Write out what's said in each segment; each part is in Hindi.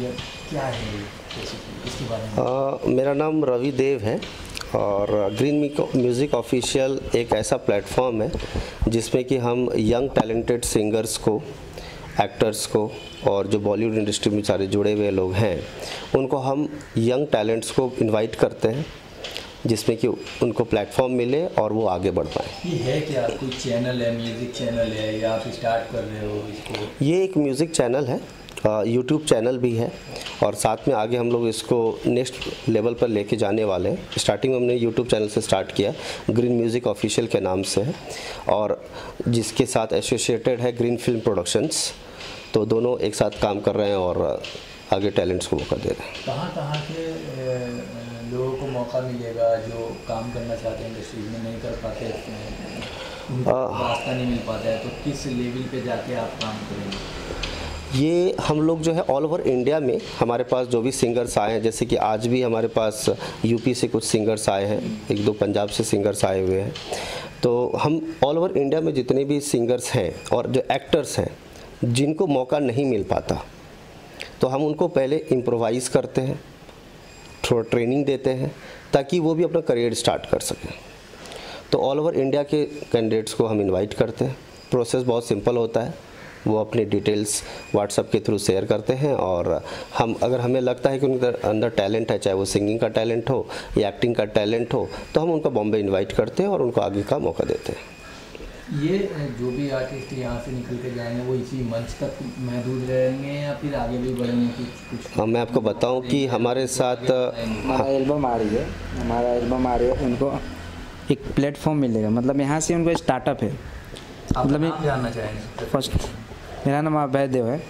या क्या है बेसिकली, इसके बारे में? मेरा नाम रवि देव है और ग्रीन म्यूज़िक ऑफिशियल एक ऐसा प्लेटफॉर्म है जिसमें कि हम यंग टैलेंटेड सिंगर्स को, एक्टर्स को और जो बॉलीवुड इंडस्ट्री में सारे जुड़े हुए लोग हैं उनको हम यंग टैलेंट्स को इनवाइट करते हैं, जिसमें कि उनको प्लेटफॉर्म मिले और वो आगे बढ़ पाएँ। ये है क्या, कोई चैनल है, म्यूज़िक चैनल है या आप स्टार्ट कर रहे हो इसको? ये एक म्यूज़िक चैनल है, यूट्यूब चैनल भी है और साथ में आगे हम लोग इसको नेक्स्ट लेवल पर लेके जाने वाले हैं। स्टार्टिंग में हमने यूट्यूब चैनल से स्टार्ट किया, ग्रीन म्यूज़िक ऑफिशियल के नाम से है, और जिसके साथ एसोसिएटेड है ग्रीन फिल्म प्रोडक्शंस। तो दोनों एक साथ काम कर रहे हैं और आगे टैलेंट्स को मौका दे रहे हैं। कहाँ के लोगों को मौका मिलेगा जो काम करना चाहते हैं इंडस्ट्री में, नहीं कर पाते, रास्ता नहीं मिल पाता है, तो किस लेवल पे जाके आप काम करेंगे? ये हम लोग जो है ऑल ओवर इंडिया में हमारे पास जो भी सिंगर्स आए हैं, जैसे कि आज भी हमारे पास यूपी से कुछ सिंगर्स आए हैं, एक दो पंजाब से सिंगर्स आए हुए हैं। तो हम ऑल ओवर इंडिया में जितने भी सिंगर्स हैं और जो एक्टर्स हैं जिनको मौका नहीं मिल पाता, तो हम उनको पहले इम्प्रोवाइज़ करते हैं, थोड़ा ट्रेनिंग देते हैं ताकि वो भी अपना करियर स्टार्ट कर सकें। तो ऑल ओवर इंडिया के कैंडिडेट्स को हम इनवाइट करते हैं। प्रोसेस बहुत सिंपल होता है, वो अपनी डिटेल्स व्हाट्सएप के थ्रू शेयर करते हैं और हम अगर हमें लगता है कि उनके अंदर टैलेंट है, चाहे वो सिंगिंग का टैलेंट हो या एक्टिंग का टैलेंट हो, तो हम उनको बॉम्बे इनवाइट करते हैं और उनको आगे का मौका देते हैं। ये जो भी आर्टिस्ट यहाँ से निकल के जाएंगे वो इसी मंच तक महदूद रहेंगे या फिर आगे भी बढ़ेंगे कुछ? हाँ, मैं आपको बताऊं कि हमारे साथ हमारा एल्बम आ रही है, उनको एक प्लेटफॉर्म मिलेगा, मतलब यहाँ से उनको स्टार्टअप है। मतलब आप जानना चाहेंगे? फर्स्ट मेरा नाम अभय देव है।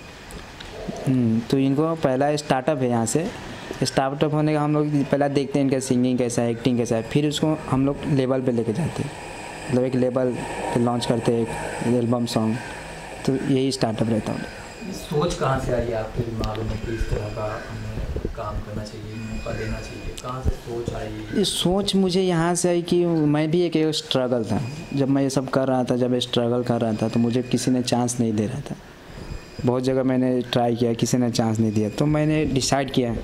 तो इनको पहला स्टार्टअप है, यहाँ से स्टार्टअप होने का हम लोग पहला देखते हैं इनका सिंगिंग कैसा है, एक्टिंग कैसा है, फिर उसको हम लोग लेवल पे लेके जाते हैं, मतलब एक लेवल पे लॉन्च करते हैं एक एल्बम सॉन्ग। तो यही स्टार्टअप रहता है। सोच कहाँ से आई आपके दिमाग में कि इस तरह का हमें काम करना चाहिए, मौका देना चाहिए? कहाँ से सोच आई? ये सोच मुझे यहाँ से आई कि मैं भी एक स्ट्रगल था, जब मैं ये सब कर रहा था, जब स्ट्रगल कर रहा था तो मुझे किसी ने चांस नहीं दे रहा था। बहुत जगह मैंने ट्राई किया, किसी ने चांस नहीं दिया, तो मैंने डिसाइड किया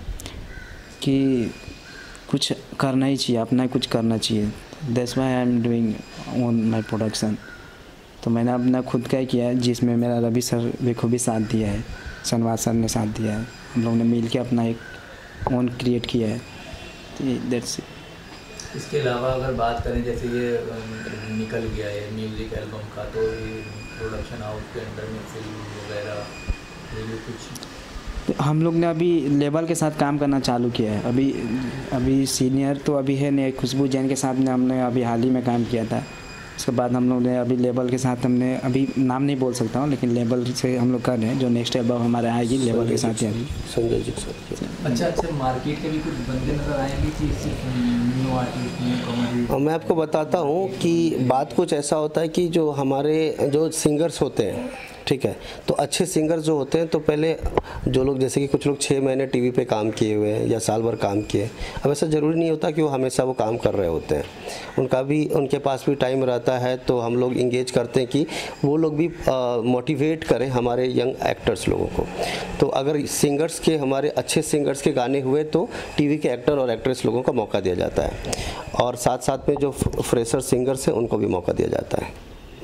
कि कुछ करना ही चाहिए, अपना कुछ करना चाहिए। That's why I am doing on my production. तो मैंने अपना खुद का किया, जिसमें मेरा रवि सर भी खूब साथ दिया है, शनवाज सर ने साथ दिया है, हम लोगों ने मिल के अपना एक ओन क्रिएट किया है। That's it. इसके अलावा अगर बात करें, जैसे ये निकल गया है म्यूज़िक एल्बम का, तो ये प्रोडक्शन हाउस के अंडर में फिल्म वगैरह ये भी कुछ? हम लोग ने अभी लेबल के साथ काम करना चालू किया है। अभी सीनियर तो अभी है नहीं, खुशबू जैन के साथ में हमने अभी हाल ही में काम किया था। उसके बाद हम लोग ने अभी लेबल के साथ, हमने अभी नाम नहीं बोल सकता हूँ, लेकिन लेबल से हम लोग कर रहे हैं। जो नेक्स्ट एल्बम हमारे आएगी लेबल के साथ ही आएगी। संजय जी सर। अच्छा, मार्केट के भी कुछ बंदे नजर आएंगे कि सिर्फ न्यू आर्टिस्ट, न्यू कॉमेडी? मैं आपको बताता हूँ कि बात कुछ ऐसा होता है कि जो हमारे जो सिंगर्स होते हैं, ठीक है, तो अच्छे सिंगर्स जो होते हैं, तो पहले जो लोग, जैसे कि कुछ लोग 6 महीने टीवी पे काम किए हुए हैं या साल भर काम किए, अब ऐसा ज़रूरी नहीं होता कि वो हमेशा वो काम कर रहे होते हैं। उनके पास भी टाइम रहता है, तो हम लोग इंगेज करते हैं कि वो लोग भी मोटिवेट करें हमारे यंग एक्टर्स लोगों को। तो अगर सिंगर्स के, हमारे अच्छे सिंगर्स के गाने हुए तो टीवी के एक्टर और एक्ट्रेस लोगों को मौका दिया जाता है, और साथ साथ में जो फ्रेशर सिंगर्स हैं उनको भी मौका दिया जाता है।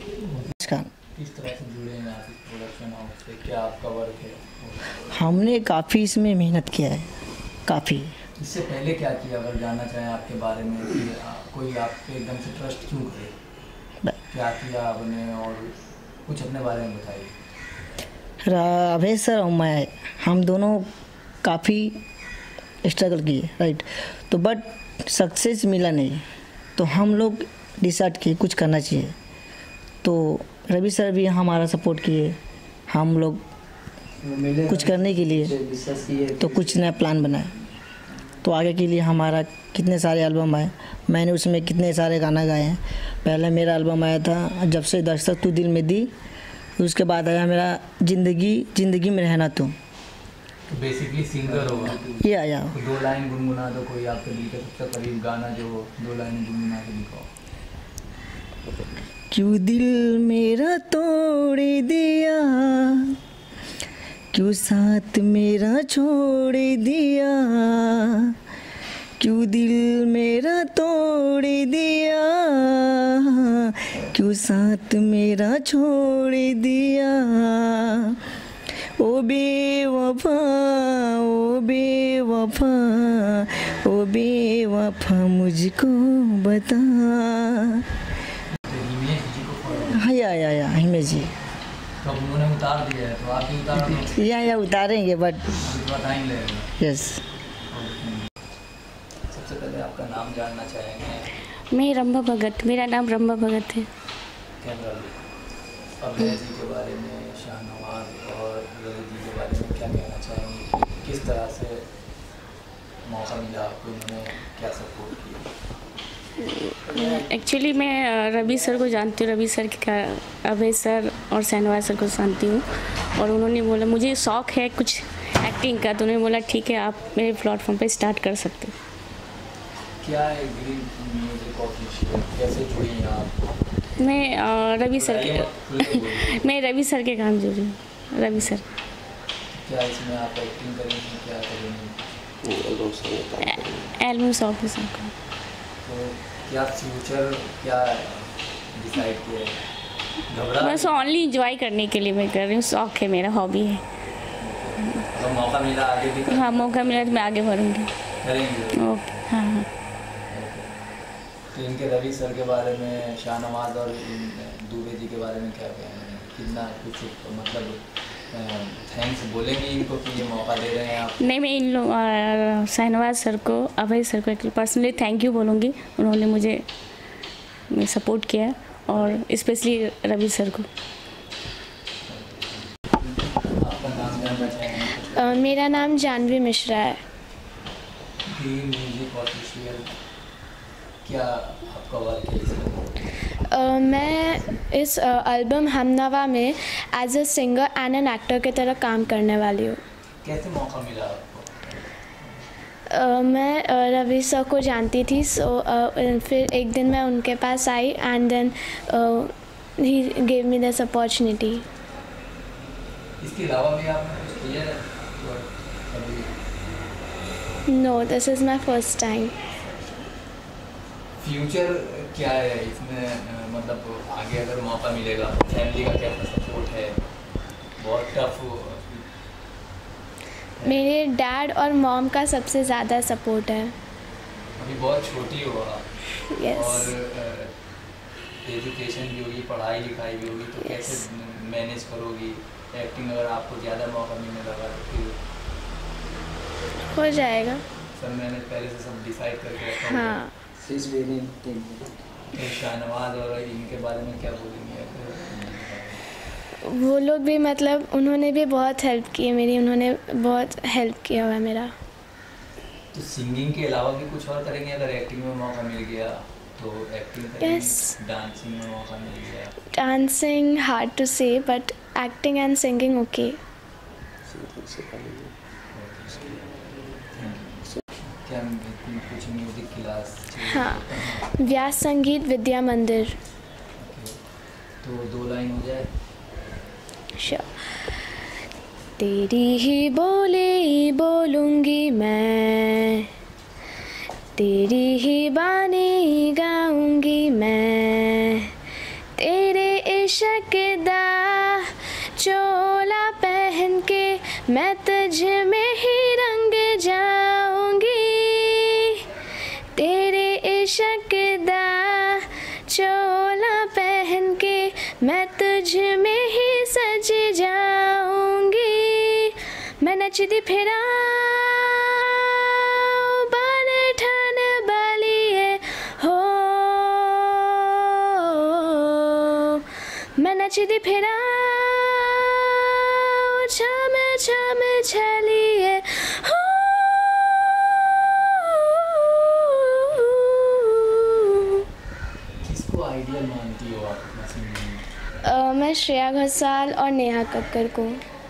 किस तरह से जुड़े हैं आप इस प्रोडक्शन हाउस से, क्या आपका वर्क है? हमने काफ़ी इसमें मेहनत किया है, काफ़ी। इससे पहले क्या किया, अगर जानना चाहें आपके बारे में कि कोई आप पे एकदम से ट्रस्ट क्यों करे, क्या किया आपने, और कुछ अपने बारे में बताइए। अभय सर और मैं, हम दोनों काफ़ी स्ट्रगल किए, राइट, तो बट सक्सेस मिला नहीं, तो हम लोग डिसाइड किए कुछ करना चाहिए। तो रवि सर भी हमारा सपोर्ट किए, हम लोग कुछ करने के लिए तो कुछ नया प्लान बनाए। तो आगे के लिए हमारा कितने सारे एल्बम आए, मैंने उसमें कितने सारे गाना गाए हैं। पहले मेरा एल्बम आया था जब से दस्तक तू दिल में दी, उसके बाद आया मेरा जिंदगी में रहना तू। बेसिकली सिंगर होगा या तो 2 लाइन गुनगुना दो, कोई आपके दिल के सबसे करीब गाना जो हो, 2 लाइन गुनगुना के दिखाओ। क्यों दिल मेरा तोड़ दिया, क्यों साथ मेरा छोड़ दिया, क्यों दिल मेरा तोड़ दिया, क्यों साथ मेरा छोड़ दिया। ओ बेवफा, ओ बेवफा, ओ बेवफा मुझको बता। तो हिमेश जी को follow हाँ या हिमेश जी, तो अब उन्होंने उतार दिया है, तो आप भी उतार दो, या उतारेंगे बट अभी थोड़ा टाइम लगेगा। यस। सबसे पहले आपका नाम जानना चाहेंगे। मैं रंभा भगत, मेरा नाम रंभा भगत है। कैमरा अभय जी के बारे में, शाहनवाज और ललित जी के बारे में क्या कहना चाहेंगे, किस तरह से मौका मिला आपको, उन्होंने क्या सपोर्ट किया? एक्चुअली मैं रवि सर को जानती हूँ, रवि सर का, अभय सर और शाहनवाज सर को जानती हूँ, और उन्होंने बोला मुझे शौक़ है कुछ एक्टिंग का, तो उन्होंने बोला ठीक है आप मेरे प्लेटफॉर्म पे स्टार्ट कर सकते हो। क्या है ग्रीन म्यूजिक ऑफिशियल, कैसे जुड़ी हैं आप? मैं रवि सर के मैं रवि सर के काम जुड़ी हूँ। रवि सर क्या इसमें आप एक्टिंग करेंगे, क्या करेंगे? एल्बम सॉन्ग के साथ। तो क्या फ्यूचर क्या डिसाइड किया है? घबरा बस ओनली इंजॉय करने के लिए मैं कर रही हूँ, शौक़ है मेरा, हॉबी है। अगर मौका मिला आगे भी हाँ मौका मिला तो मैं आगे बढ़ूँगी। करेंगे। ओके हाँ। तो इनके रवि सर के बारे में, शाहनवाज और दुबे जी के बारे में क्या कहेंगे? कितना कुछ मतलब थैंक्स बोलेंगे इनको कि ये मौका दे रहे हैं आप? नहीं, मैं इन लोग शाहनवाज सर को, अभय सर को पर्सनली थैंक यू बोलूँगी, उन्होंने मुझे सपोर्ट किया, और स्पेशली रवि सर को। आपका नाम जानना चाहेंगे? मेरा नाम जानवी मिश्रा है। ग्रीन म्यूजिक ऑफिशियल, क्या आपका वर्क है इसमें? मैं इस एल्बम हमनवा में as a singer and an actor की तरह काम करने वाली हूँ। कैसे मौका मिला आपको? मैं रवि सर को जानती थी, फिर एक दिन मैं उनके पास आई and then he gave me this opportunity. इसके अलावा भी आपने कुछ किया है? No, this is my first time. Future क्या है इसमें, मतलब आगे अगर मौका मिलेगा, फैमिली का कैसा सपोर्ट है? बहुत टफ मेरे डैड और मॉम का सबसे ज़्यादा सपोर्ट है। अभी बहुत छोटी हो आप, Yes. और एजुकेशन भी होगी, पढ़ाई लिखाई भी होगी, तो कैसे मैनेज करोगी? एक्टिंग अगर आपको ज़्यादा मौका मिलने लगा तो फिर हो जाएगा। सब मैंने पहले से सब डिसाइड करके रखा होगा। हाँ। तो शाहनवाज और इनके बारे में क्या बोलेंगे? वो लोग भी मतलब उन्होंने भी बहुत हेल्प की है मेरी, उन्होंने बहुत हेल्प किया हुआ है मेरा। तो सिंगिंग के अलावा भी कुछ और करेंगे? अगर एक्टिंग में मौका मिल गया तो एक्टिंग करेंगे? Yes. डांसिंग में मौका मिल गया? Dancing hard to say, but acting and singing okay. क्या कुछ म्यूजिक क्लास? हाँ, व्यास संगीत विद्या मंदिर। तो 2 लाइन हो जाए? श्योर। तेरी ही बोली बोलूँगी मैं, तेरी ही बानी गाऊँगी मैं, तेरे इश्क दा चोला पहन के मैं तुझ में ही रंग जाऊँगी, तेरे इश्क दा चोला पहन के मैं तुझ में ही सज जाऊँगी। मैं नचती फिरा बाल ठन बालिए हो, मैं नचती फिरा छम छम छलिए हो। किसको आइडियल मानती हो आप अपना सिंगिंग? मैं श्रेया घोषाल और नेहा कक्कर को।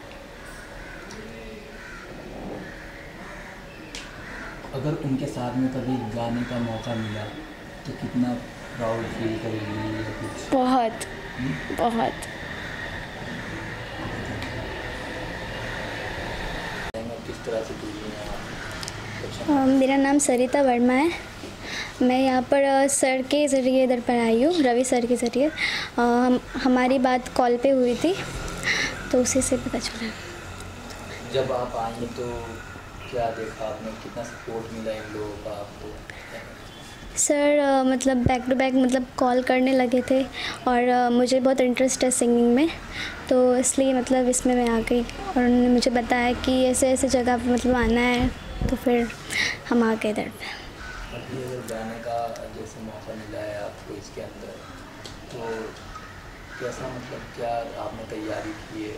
अगर उनके साथ में कभी गाने का मौका मिला तो कितना प्राउड फील करेगी या कुछ? बहुत बहुत। तरह से जुड़ी हैं आप? मेरा नाम सरिता वर्मा है। मैं यहाँ पर सर के ज़रिए इधर पर आई हूँ, रवि सर के ज़रिए। हमारी बात कॉल पे हुई थी तो उसी से पता चला। जब आप आई तो क्या देखा आपने, कितना सपोर्ट मिला इन लोगों का आपको? सर मतलब बैक टू बैक मतलब कॉल करने लगे थे और मुझे बहुत इंटरेस्ट है सिंगिंग में, तो इसलिए मतलब इसमें मैं आ गई और उन्होंने मुझे बताया कि ऐसे ऐसे जगह पर मतलब आना है, तो फिर हम आ गए इधर पे। अभी अगर गाने का जैसे मौका मिला है आपको इसके अंदर, तो कैसा मतलब क्या आपने तैयारी की है?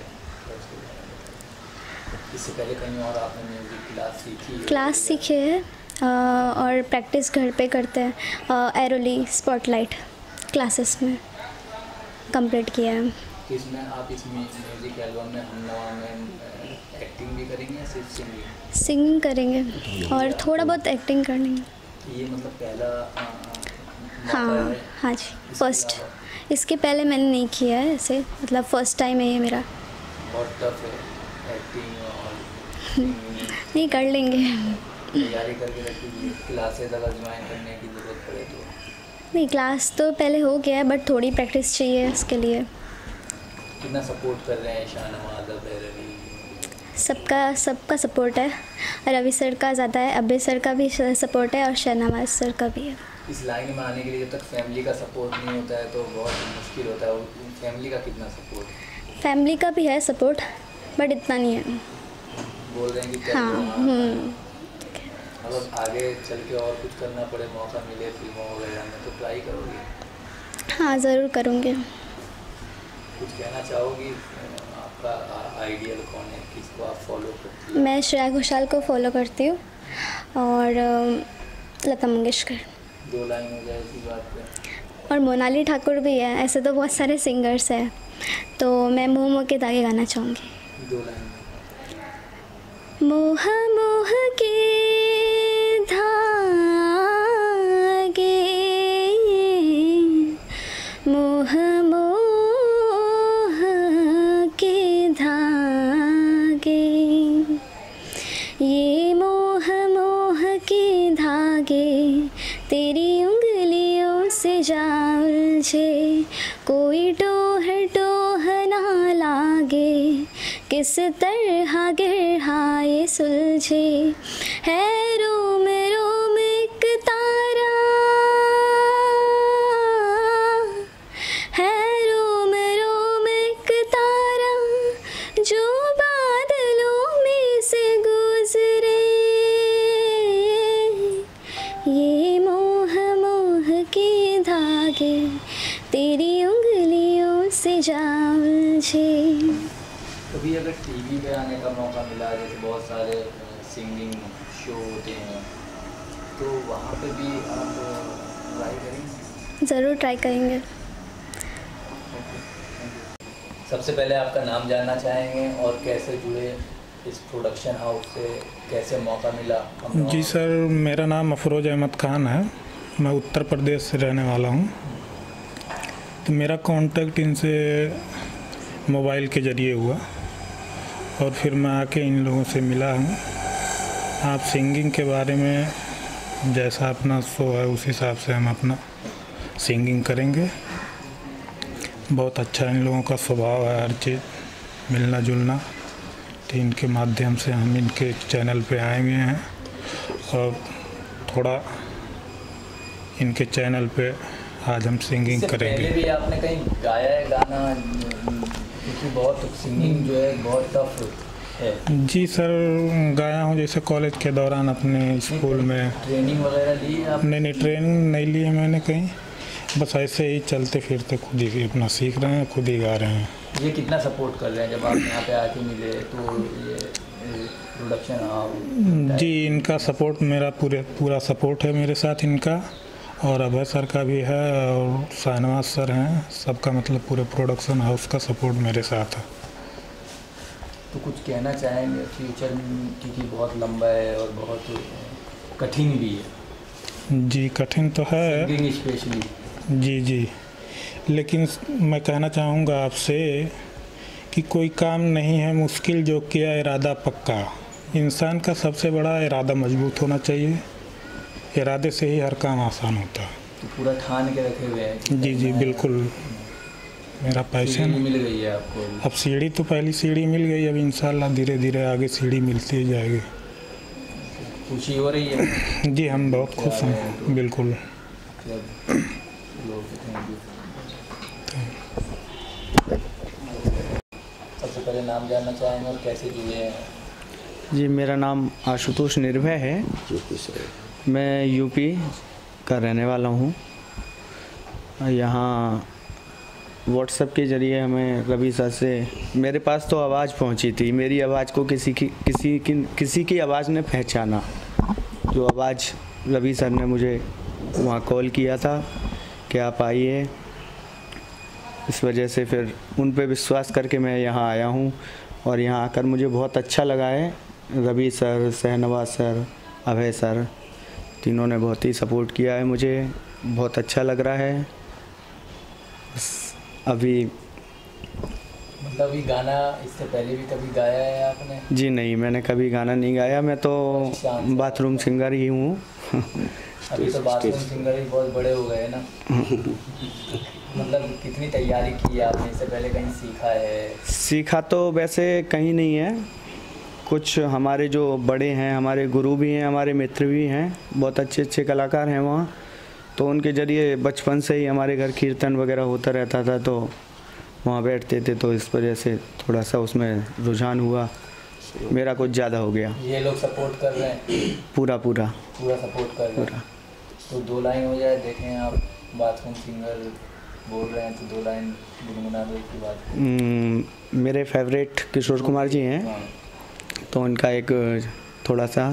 इससे पहले कहीं और आपने म्यूज़िक क्लास सीखी है? क्लास सीखे है और प्रैक्टिस घर पे करते हैं। एरोली स्पॉटलाइट क्लासेस में कंप्लीट किया है। इसमें आप इस म्यूज़िक एल्बम में हमनवा में एक्टिंग भी करेंगे या सिर्फ सिंगिंग? सिंगिंग करेंगे और थोड़ा बहुत एक्टिंग करनी है। ये मतलब पहला हाँ हाँ जी, फर्स्ट। इसके पहले मैंने नहीं किया है ऐसे, मतलब फर्स्ट टाइम है ये मेरा। बहुत टफ है एक्टिंग और नहीं, कर लेंगे। तैयारी करके रखिए, क्लासेस अगर ज्वाइन करने की ज़रूरत पड़े तो? नहीं, क्लास तो पहले हो गया है बट थोड़ी प्रैक्टिस चाहिए इसके लिए। कितना सपोर्ट कर रहे हैं शाहनवाज भैरवी? सबका सपोर्ट है। रवि सर का ज़्यादा है, अभय सर का भी सपोर्ट है और शाहनवाज सर का भी है। इस लाइन में आने के लिए जब तक फैमिली का सपोर्ट नहीं होता है तो बहुत मुश्किल होता है। फैमिली का कितना सपोर्ट? फैमिली का भी है सपोर्ट बट इतना नहीं है। बोल रहे हैं कि हाँ। अगर आगे चल के और कुछ करना पड़े, मौका मिले फिल्मों वगैरह में, तो ट्राई करोगे? हाँ, ज़रूर करूँगी। कुछ कहना चाहोगी? आपका आइडियल कौन है, किसको आप फॉलो करती हैं? मैं श्रेया घोषाल को फॉलो करती हूँ और लता मंगेशकर। 2 लाइन हो जाए इसी बात पे। और मोनाली ठाकुर भी है। ऐसे तो बहुत सारे सिंगर्स हैं, तो मैं मोह मोह के धागे गाना चाहूँगी। 2 लाइन। मोह मोह के धागे, मोह मोह के धागे, ये मोह मोह के धागे तेरी उंगलियों से जा उलझे, कोई टोह टोह ना लागे, किस तरह गिरहाए सुलझे, है रोम रोम एक तारा, है रोम रोम एक तारा, जो बादलों में से गुजरे, ये मोह मोह के धागे तेरी उंगलियों से जा उलझे। कभी अगर टीवी पे आने का मौका मिला, जैसे बहुत सारे सिंगिंग शो होते हैं, तो वहाँ पे भी आप ट्राई करेंगे? ज़रूर ट्राई करेंगे। सबसे पहले आपका नाम जानना चाहेंगे और कैसे जुड़े इस प्रोडक्शन हाउस से, कैसे मौका मिला? जी सर, मेरा नाम अफरोज़ अहमद खान है। मैं उत्तर प्रदेश से रहने वाला हूँ। तो मेरा कांटेक्ट इनसे मोबाइल के ज़रिए हुआ और फिर मैं आके इन लोगों से मिला हूँ। आप सिंगिंग के बारे में जैसा अपना शो है उस हिसाब से हम अपना सिंगिंग करेंगे। बहुत अच्छा इन लोगों का स्वभाव है, हर चीज़ मिलना जुलना। तो इनके माध्यम से हम इनके चैनल पे आए हुए हैं और थोड़ा इनके चैनल पे आज हम सिंगिंग करेंगे। पहले भी आपने कहीं गाया है गाना? क्योंकि बहुत सिंगिंग जो है बहुत टफ है। जी सर, गाया हूँ जैसे कॉलेज के दौरान अपने स्कूल में। ट्रेनिंग वगैरह ली है आपने? नहीं, ट्रेनिंग नहीं ली है मैंने कहीं, बस ऐसे ही चलते फिरते खुद ही अपना सीख रहे हैं, खुद ही गा रहे हैं। ये कितना सपोर्ट कर रहे हैं जब आप यहाँ पे आके मिले? तो ये प्रोडक्शन जी, इनका सपोर्ट मेरा पूरा सपोर्ट है मेरे साथ इनका, और अभय सर का भी है और शाहनवाज सर हैं। सबका मतलब पूरे प्रोडक्शन हाउस का सपोर्ट मेरे साथ है। तो कुछ कहना चाहेंगे फ्यूचर में, क्योंकि बहुत लंबा है और बहुत कठिन भी है? जी, कठिन तो है सिंगिंग स्पेशली। जी, लेकिन मैं कहना चाहूँगा आपसे कि कोई काम नहीं है मुश्किल जो किया इरादा पक्का। इंसान का सबसे बड़ा इरादा मजबूत होना चाहिए। इरादे से ही हर काम आसान होता है। तो पूरा ठान के रखे हुए हैं कि जी जी बिल्कुल, मेरा पैशन। सीढ़ी मिल गई है आपको? अब सीढ़ी तो पहली सीढ़ी मिल गई, अब इंशाल्लाह धीरे धीरे आगे सीढ़ी मिलती ही जाएगी। खुशी हो रही है? जी हम बहुत खुश हैं, बिल्कुल। सबसे पहले नाम जानना चाहेंगे और कैसे जुड़े हैं? जी मेरा नाम आशुतोष निर्भय है, मैं यूपी का रहने वाला हूँ। यहाँ व्हाट्सएप के ज़रिए हमें रवि सर से, मेरे पास तो आवाज़ पहुँची थी, मेरी आवाज़ को किसी की आवाज़ ने पहचाना। जो आवाज़ रवि सर ने मुझे वहाँ कॉल किया था कि आप आइए, इस वजह से फिर उन पे विश्वास करके मैं यहाँ आया हूँ। और यहाँ आकर मुझे बहुत अच्छा लगा है। Ravi sir, Shahnawaz sir, Abhay sir, तीनों ने बहुत ही सपोर्ट किया है, मुझे बहुत अच्छा लग रहा है। अभी मतलब अभी गाना इससे पहले भी कभी गाया है आपने? जी नहीं, मैंने कभी गाना नहीं गाया, मैं तो बाथरूम सिंगर ही हूँ। अभी तो बाथरूम सिंगर ही बहुत बड़े हो गए ना। मतलब कितनी तैयारी की है आपने? इससे पहले कहीं सीखा है? सीखा तो वैसे कहीं नहीं है, कुछ हमारे जो बड़े हैं, हमारे गुरु भी हैं, हमारे मित्र भी हैं, बहुत अच्छे अच्छे कलाकार हैं वहाँ, तो उनके ज़रिए बचपन से ही हमारे घर कीर्तन वगैरह होता रहता था, तो वहाँ बैठते थे, तो इस वजह से थोड़ा सा उसमें रुझान हुआ, मेरा कुछ ज़्यादा हो गया। ये लोग सपोर्ट कर रहे हैं? पूरा सपोर्ट कर रहे हैं। तो 2 लाइन हो जाए, देखें आप बाथरूम सिंगर बोल रहे हैं तो 2 लाइन गुनगुना दो की बात। मेरे फेवरेट किशोर कुमार जी हैं। हाँ। तो उनका एक थोड़ा सा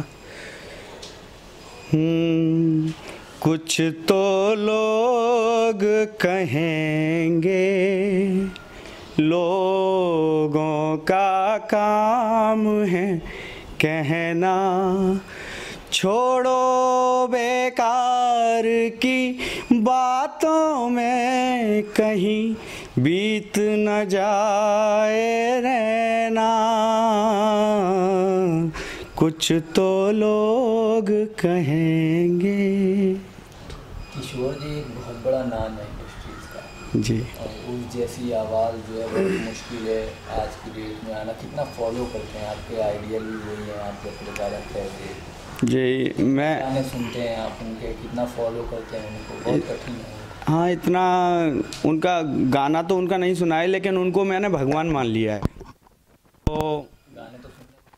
कुछ तो लोग कहेंगे, लोगों का काम है कहना, छोड़ो बेकार की बातों में कहीं बीत न जाए रहना, कुछ तो लोग कहेंगे। किशोर जी एक बहुत बड़ा नाम है इंडस्ट्रीज का जी, और उस जैसी आवाज़ जो है बहुत मुश्किल है आज की डेट में आना। कितना फॉलो करते हैं? आपके आइडियल भी वही है, आपके प्रचारक कैसे जी मैं गाने सुनते हैं आप उनके, कितना फॉलो करते हैं उनको? बहुत कठिन है। हाँ, इतना उनका गाना तो उनका नहीं सुना है, लेकिन उनको मैंने भगवान मान लिया है। तो गाने तो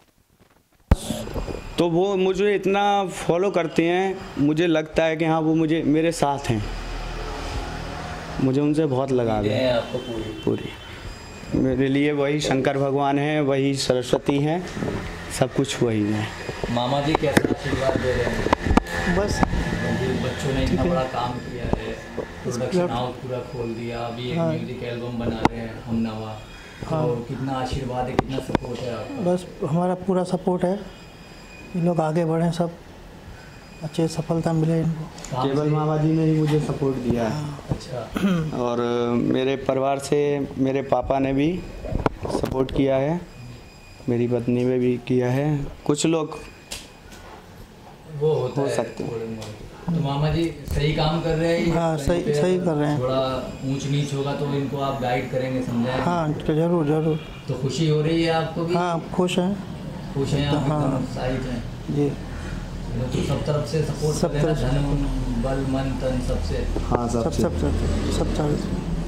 तो वो मुझे इतना फॉलो करते हैं, मुझे लगता है कि हाँ वो मुझे मेरे साथ हैं, मुझे उनसे बहुत लगाव है। आपको पूरी मेरे लिए वही शंकर भगवान हैं, वही सरस्वती हैं, सब कुछ वही है। मामा जी कैसा आशीर्वाद दे रहे हैं? बस बच्चों ने इतना बड़ा काम किया है, प्रोडक्शन हाउस पूरा खोल दिया, अभी एक म्यूजिक एल्बम बना रहे हैं हम नवा, तो कितना आशीर्वाद है, कितना सपोर्ट है आपका? बस हमारा पूरा सपोर्ट है, ये लोग आगे बढ़ें, सब अच्छे सफलता मिले इनको। केवल मामा जी ने ही मुझे सपोर्ट दिया है। अच्छा। और मेरे परिवार से मेरे पापा ने भी सपोर्ट किया है, मेरी पत्नी ने भी किया है, कुछ लोग वो होता हो है सकते हैं। थोड़े बहुत। तो मामा जी सही काम कर रहे हैं? हाँ, कहीं पे सही कर रहे हैं। थोड़ा ऊंच नीच होगा तो इनको आप गाइड करेंगे, समझाएंगे? हाँ जरूर जरूर। तो खुशी हो रही है आपको भी? हाँ खुश हैं। खुश हैं आप? हाँ। एकदम उत्साहित हैं? जी तो सब तरफ से सपोर्ट सब कर रहे हैं तरफ ना, धन बल मन तन सबसे? हाँ सब सब सब सब सब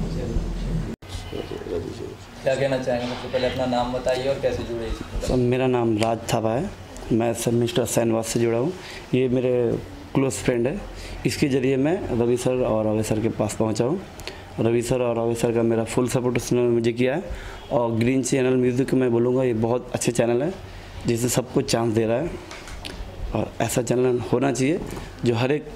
क्या कहना चाहेंगे? सबसे पहले अपना नाम बताइए और कैसे जुड़े इससे? सर मेरा नाम राज थापा है, मैं सर मिस्टर शहनवाज से जुड़ा हूँ। ये मेरे क्लोज फ्रेंड है, इसके ज़रिए मैं रवि सर और अभय सर के पास पहुँचा हूँ। रवि सर और अभय सर का मेरा फुल सपोर्ट उसने मुझे किया है। और ग्रीन चैनल म्यूज़िक मैं बोलूँगा ये बहुत अच्छे चैनल है, जिसे सबको चांस दे रहा है, और ऐसा चैनल होना चाहिए जो हर एक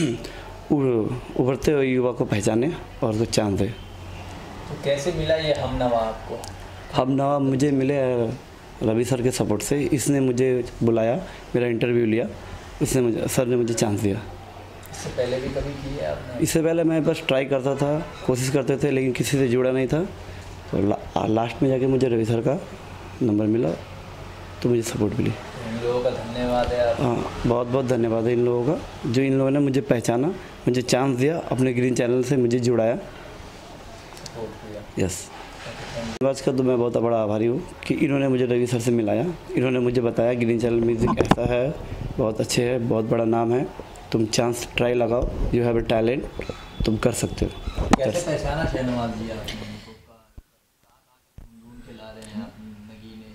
उभरते हुए युवा को पहचाने और उसको चांस दे। तो कैसे मिला ये हमनवा आपको? हमनवा मुझे मिले रवि सर के सपोर्ट से, इसने मुझे बुलाया, मेरा इंटरव्यू लिया, इसने मुझे सर ने मुझे चांस दिया। इससे पहले भी कभी की है आपने? इससे पहले मैं बस ट्राई करता था, कोशिश करते थे, लेकिन किसी से जुड़ा नहीं था। तो लास्ट में जाके मुझे रवि सर का नंबर मिला तो मुझे सपोर्ट मिली। इन लोगों का धन्यवाद है आप। हाँ, बहुत बहुत धन्यवाद है इन लोगों का, जो इन लोगों ने मुझे पहचाना, मुझे चांस दिया, अपने ग्रीन चैनल से मुझे जुड़ाया। सपोर्ट किया। यस, आज का तो मैं बहुत बड़ा आभारी हूँ कि इन्होंने मुझे रवि सर से मिलाया। इन्होंने मुझे बताया ग्रीन चैनल म्यूज़िक ऐसा है, बहुत अच्छे है, बहुत बड़ा नाम है, तुम चांस ट्राई लगाओ, यू हैव अ टैलेंट, तुम कर सकते हो। कैसे पहचाना शहनवाज जी आपने उनको? ढूंढ के ला रहे हैं आप नगीने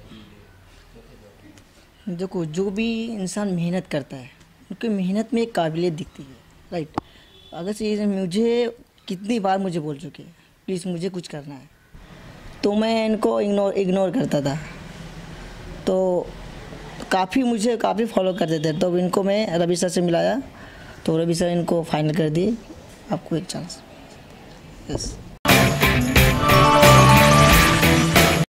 कैसे? देखो, जो भी इंसान मेहनत करता है उनकी मेहनत में एक काबिलियत दिखती है, राइट। अगर से मुझे कितनी बार मुझे बोल चुके हैं प्लीज़ मुझे कुछ करना है, तो मैं इनको इग्नोर करता था, तो मुझे काफ़ी फॉलो करते थे। तो इनको मैं रवि सर से मिलाया, तो रवि सर इनको फाइनल कर दिए, आपको एक चांस। यस।